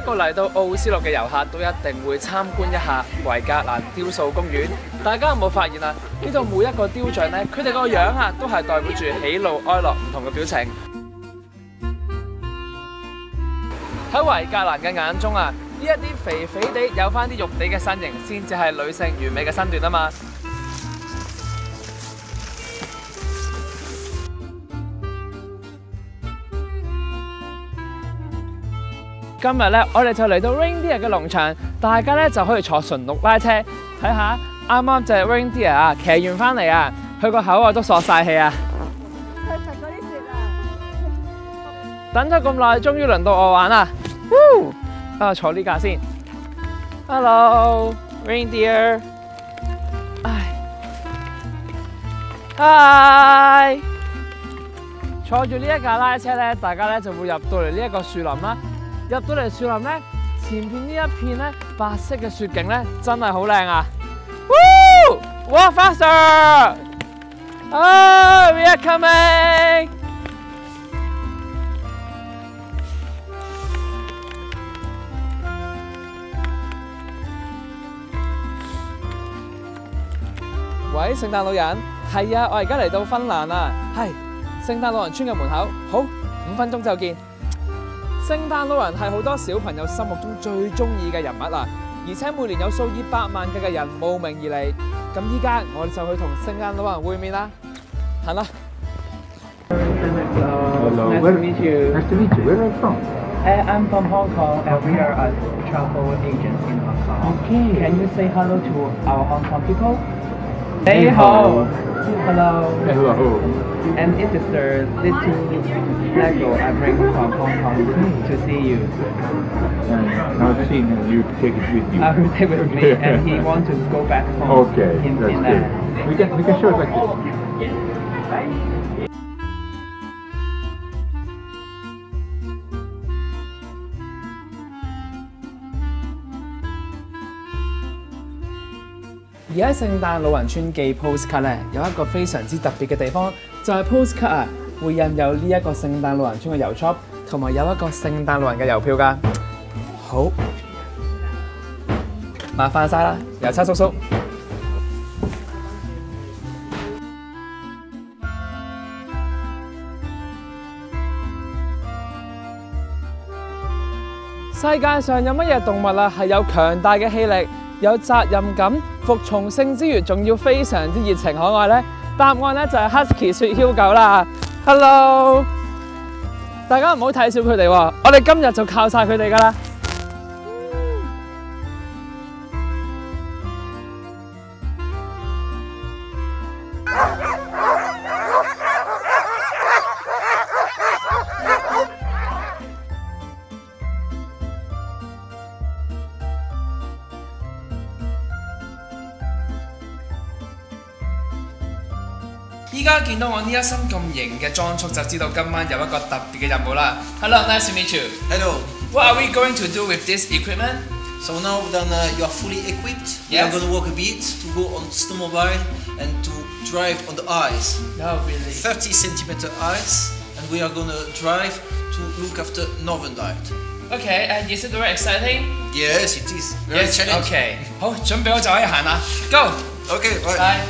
個嚟到奧斯陸嘅遊客都一定會參觀一下維格蘭雕塑公園。大家有冇發現啊？呢度每一個雕像咧，佢哋個樣啊，都係代表住喜怒哀樂唔同嘅表情。喺維格蘭嘅眼中啊，呢一啲肥肥地有翻啲肉地嘅身形，先至係女性完美嘅身段啊嘛。今日咧，我哋就嚟到 Reindeer 嘅農場，大家咧就可以坐馴鹿拉車，睇下啱啱隻 Reindeer 啊騎完翻嚟啊，佢個口啊都索晒氣啊！ 佢食嗰啲雪啊！ 等咗咁耐，終於輪到我玩啦！啊，坐呢架先。Hello Reindeer， Hi， 坐住呢一架拉車咧，大家咧就會入到嚟呢一個樹林啦。入到嚟樹林咧，前邊呢一片咧白色嘅雪景咧，真係好靚啊 ！Walk faster! Oh, we are coming! 喂，聖誕老人，係啊，我而家嚟到芬蘭啦，係聖誕老人村嘅門口，好，5分鐘就見。聖誕老人係好多小朋友心目中最中意嘅人物啊，而且每年有數以百萬計嘅人慕名而嚟。咁依家我哋就去同聖誕老人會面啦，行啦。 Hello, Nice to meet you. Nice to meet you. Where are you from? I'm from Hong Kong and we are a travel agent in Hong Kong. Okay. Can you say hello to our Hong Kong people? Hey ho. Hello. Hello. And it is the little Lego I bring from Hong Kong to see you. Now seeing you take it with you. I will take with me, and he wants to go back home Okay, in that's Finland. good. We can show it like this. 而喺聖誕老人村寄 postcard 咧，有一個非常之特別嘅地方，就係 postcard 啊，會印有呢一個聖誕老人村嘅郵戳，同埋有一個聖誕老人嘅郵票㗎。好，麻煩晒啦，郵差叔叔。世界上有乜嘢動物啊係有強大嘅氣力？有責任感、服從性之餘，仲要非常之熱情可愛呢？答案呢就係 Husky 雪橇狗啦。Hello， 大家唔好睇小佢哋喎，我哋今日就靠晒佢哋㗎啦。依家見到我呢一身咁型嘅裝束，就知道今晚有一個特別嘅任務啦。Hello, nice to meet you. Hello. What are we going to do with this equipment? So now then you are fully equipped. We Yes. are going to walk a bit to go on snowmobile and to drive on the ice. No, really. 30 centimeter ice, and we are going to drive to look after Northern Light. Okay, and is it very exciting? Yes, it is. Very Yes. challenging. Okay. 好，準備好就可以行啦。Go. Okay, right. Bye.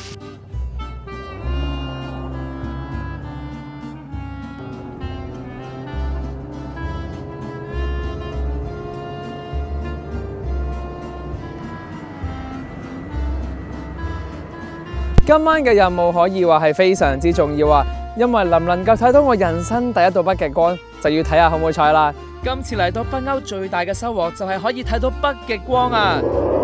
今晚嘅任務可以話係非常之重要啊，因為能唔能夠睇到我人生第一道北極光，就要睇下好唔好彩啦。今次嚟到北歐最大嘅收穫就係可以睇到北極光啊！